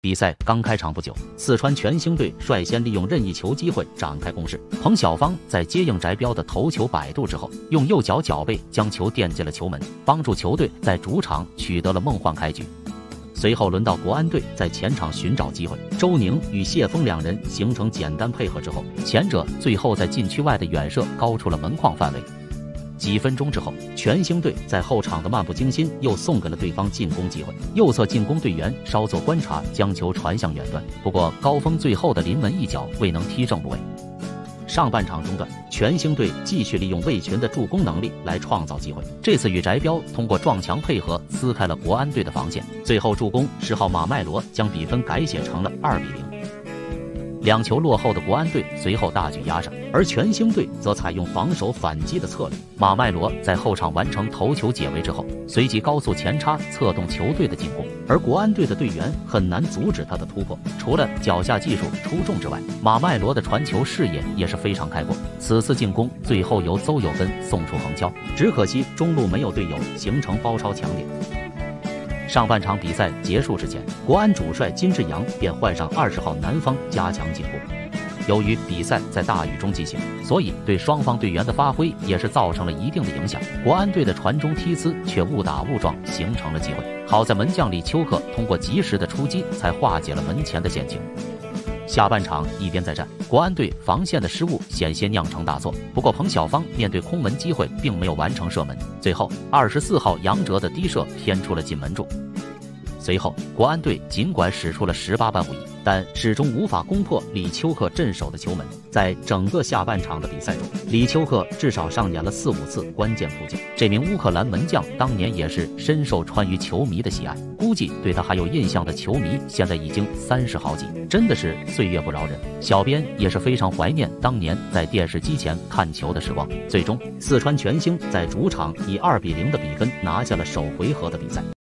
比赛刚开场不久，四川全兴队率先利用任意球机会展开攻势。彭晓芳在接应翟彪的头球摆渡之后，用右脚脚背将球垫进了球门，帮助球队在主场取得了梦幻开局。随后轮到国安队在前场寻找机会，周宁与谢峰两人形成简单配合之后，前者最后在禁区外的远射高出了门框范围。几分钟之后，全兴队在后场的漫不经心又送给了对方进攻机会，右侧进攻队员稍作观察，将球传向远端，不过高峰最后的临门一脚未能踢正部位。上半场中段，全兴队继续利用魏群的助攻能力来创造机会，这次与翟彪通过撞墙配合撕开了国安队的防线，最后助攻10号马麦罗将比分改写成了2比0。两球落后的国安队随后大举压上，而全兴队则采用防守反击的策略。马麦罗在后场完成头球解围之后，随即高速前插策动球队的进攻，而国安队的队员很难阻止他的突破。除了脚下技术出众之外，马麦罗的传球视野也是非常开阔。此次进攻最后由邹友根送出横敲，只可惜中路没有队友形成包抄抢点。上半场比赛结束之前，国安主帅金志扬便换上20号南方加强进步。由于比赛在大雨中进行，所以对双方队员的发挥也是造成了一定的影响。国安队的传中踢呲却误打误撞形成了机会，好在门将李秋克通过及时的出击才化解了门前的险情。下半场一边再战，国安队防线的失误险些酿成大错，不过彭晓芳面对空门机会并没有完成射门，最后24号杨哲的低射偏出了进门柱。随后国安队尽管使出了18般武艺，但始终无法攻破李秋克镇守的球门。在整个下半场的比赛中，李秋克至少上演了4、5次关键扑救。这名乌克兰门将当年也是深受川渝球迷的喜爱，估计对他还有印象的球迷现在已经30好几，真的是岁月不饶人。小编也是非常怀念当年在电视机前看球的时光。最终，四川全兴在主场以2比0的比分拿下了首回合的比赛。